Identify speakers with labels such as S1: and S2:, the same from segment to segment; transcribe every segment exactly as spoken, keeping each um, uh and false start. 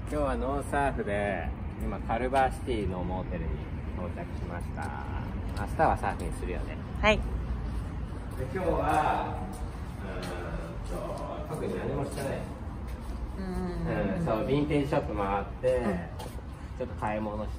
S1: 今日はノーサーフで今カルバーシティのモーテルに到着しました。明日はサーフィンするよね。
S2: はい。
S1: で今日はうーんと特に何もしてない。うん、そうヴィンテージショップ回って、うん、ちょっと買い物して、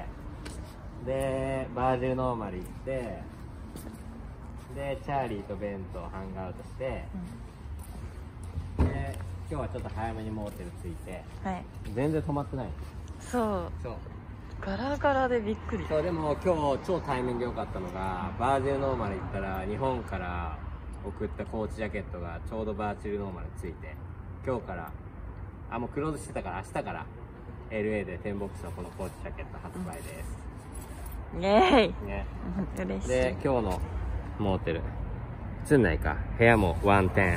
S1: うん、でバージルノーマル行って、でチャーリーとベンとハンガーアウトして、うん、で今日はちょっと早めにモーテル着いて、はい、全然止まってない。
S2: そうそうガラガラでびっくり。
S1: そうでも今日超タイミング良かったのが、バージルノーマル行ったら日本から送ったコーチジャケットがちょうどバージルノーマルついて、今日からあもうクローズしてたから明日から エルエー でテンボックスのこのコーチジャケット発売です。
S2: イエーイ、
S1: ね、
S2: 嬉しい。
S1: で今日のモーテル映んないか、部屋もワンテン。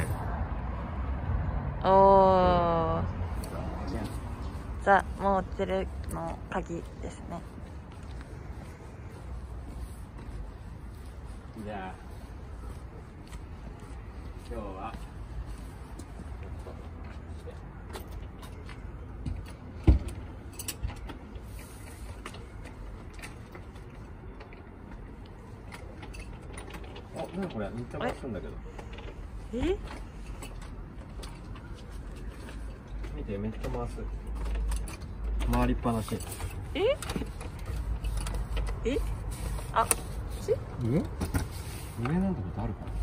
S2: おー、ザ・モーテルの鍵ですね。
S1: じゃあ今日はあ、何これめっちゃ回すんだけど。
S2: え？
S1: 見てめっちゃ回す。回りっぱなし。
S2: え？え？あ、ち？
S1: 上？上なんてことあるかな。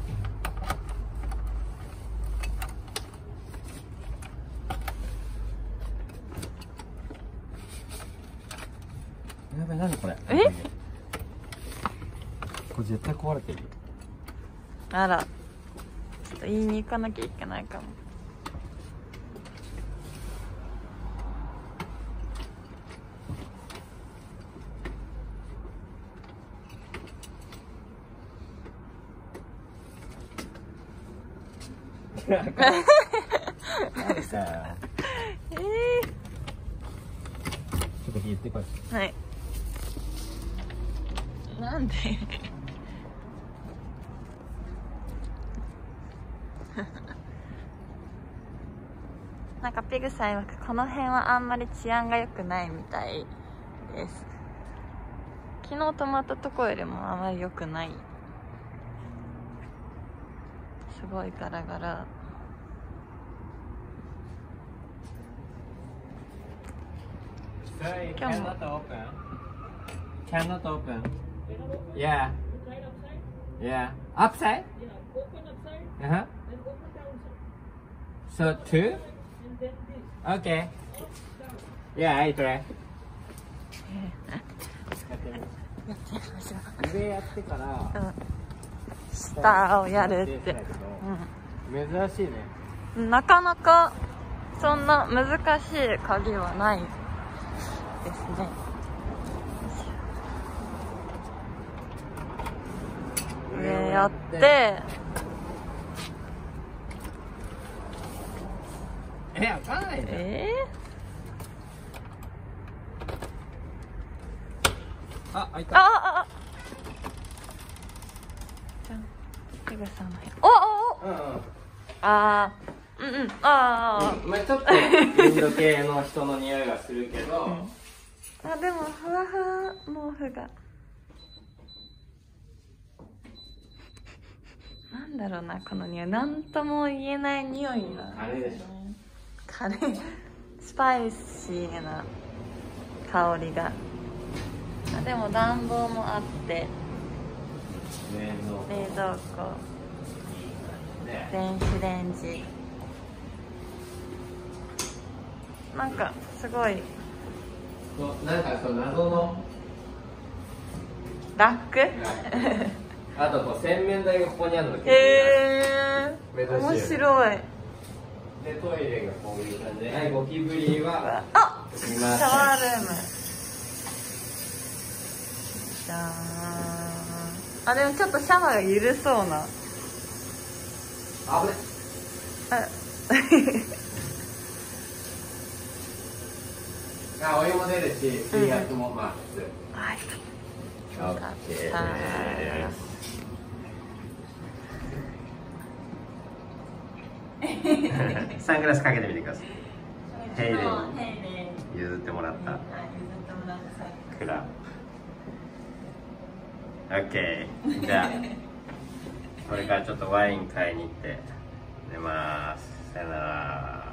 S1: やばい、何これ。
S2: え？
S1: これ絶対壊れてるよ。
S2: あら、ちょっと言いに行かなきゃいけないかも。
S1: なんでさ、
S2: えー、
S1: ちょっと言ってこい。
S2: はい。なんでなんかピグさん曰くこの辺はあんまり治安が良くないみたいです。昨日泊まったとこよりもあまり良くない。すごいガラガラ。
S1: 今日も Cannot open. Yeah. Yeah. Upside? Uh-huh. So two? Okay. Yeah, I try. 上やってから、
S2: 下をやるって。
S1: 珍しいね。
S2: なかなかそんな難しい鍵はないですね。上やって
S1: え、開かないじゃん。
S2: え
S1: ー、あ、開いた。
S2: あああじゃん、ペグさんの部屋。おおお、うんうん、あー、うんうん、ああ、
S1: うん、まあちょっとインド系の人の匂いがするけど、うん、
S2: あ、でもふわふわ毛布がなんだろうな、この匂い、なんとも言えない匂いが。
S1: カレーでしょ。
S2: カレー、スパイシーな香りが。あ、でも暖房もあって冷蔵庫、電子レンジ、なんかすごい
S1: なんかそう謎の
S2: ラック
S1: あとこう洗面台がここにあるの。
S2: へえー、面白い。
S1: でトイレがこういう感じで、はい、ゴキブリは
S2: あ、シャワールーム。じゃーん。あ、でもちょっとシャワーが緩そうな。
S1: あぶね。あ、お湯も出るし、水圧もまあ普通。
S2: はい。
S1: オッケーです。サングラスかけてみてください。ヘイレイ。 譲ってもらった、
S2: はい、譲ってもらった
S1: クラブ。オッケー。じゃあこれからちょっとワイン買いに行って寝ます。さよなら。